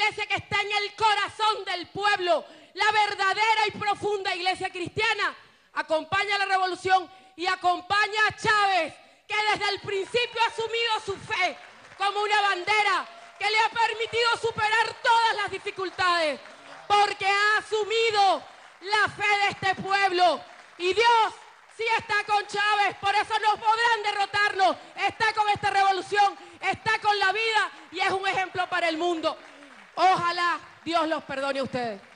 iglesia que está en el corazón del pueblo, la verdadera y profunda iglesia cristiana, acompaña a la revolución y acompaña a Chávez, que desde el principio ha asumido su fe como una bandera que le ha permitido superar todas las dificultades, porque ha asumido la fe de este pueblo. Y Dios sí está con Chávez, por eso no podrán derrotarnos. Está con esta revolución, está con la vida y es un ejemplo para el mundo. Ojalá Dios los perdone a ustedes.